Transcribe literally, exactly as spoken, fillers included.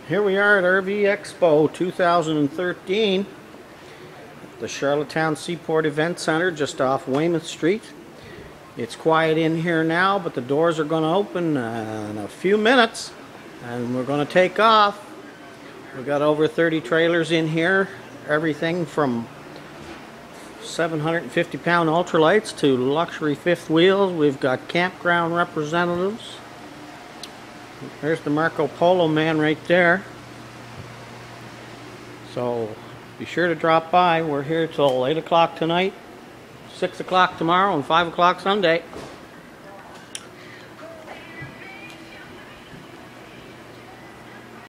Here we are at R V Expo two thousand thirteen, the Charlottetown Seaport Event Center just off Weymouth Street. It's quiet in here now, but the doors are going to open uh, in a few minutes and we're going to take off. We've got over thirty trailers in here, everything from seven hundred fifty pound ultralights to luxury fifth wheels. We've got campground representatives. There's the Marco Polo man right there. So be sure to drop by. We're here till eight o'clock tonight, six o'clock tomorrow, and five o'clock Sunday.